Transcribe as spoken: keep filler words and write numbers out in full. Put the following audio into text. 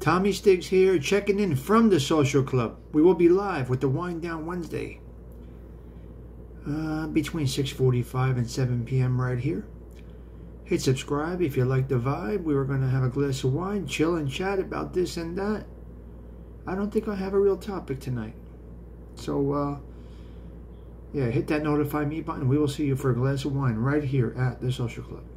Tommy Stiggs here, checking in from the Social Club. We will be live with the Wind Down Wednesday uh, between six forty-five and seven p m right here. Hit subscribe if you like the vibe. We were going to have a glass of wine, chill and chat about this and that. I don't think I have a real topic tonight. So, uh, yeah, hit that notify me button. We will see you for a glass of wine right here at the Social Club.